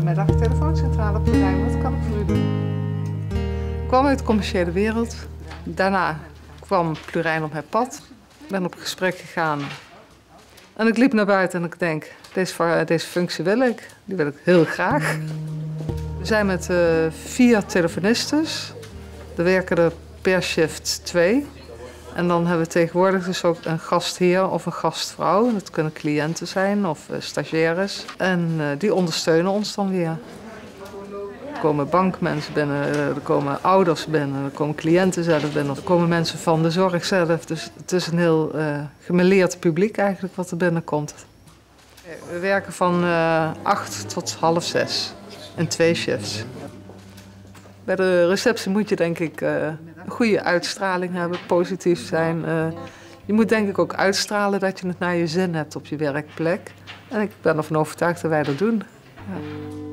Goedemiddag, telefooncentrale Plurijn. Wat kan ik voor u doen? Ik kwam uit de commerciële wereld. Daarna kwam Plurijn op mijn pad. Ik ben op gesprek gegaan. En ik liep naar buiten en ik denk, deze functie wil ik. Die wil ik heel graag. We zijn met 4 telefonistes. Er werken er per shift 2. En dan hebben we tegenwoordig dus ook een gastheer of een gastvrouw. Dat kunnen cliënten zijn of stagiaires. En die ondersteunen ons dan weer. Er komen bankmensen binnen, er komen ouders binnen, er komen cliënten zelf binnen. Er komen mensen van de zorg zelf. Dus het is een heel gemêleerd publiek eigenlijk wat er binnenkomt. We werken van 8 tot half 6 in 2 shifts. Bij de receptie moet je denk ik een goede uitstraling hebben, positief zijn. Je moet denk ik ook uitstralen dat je het naar je zin hebt op je werkplek. En ik ben ervan overtuigd dat wij dat doen. Ja.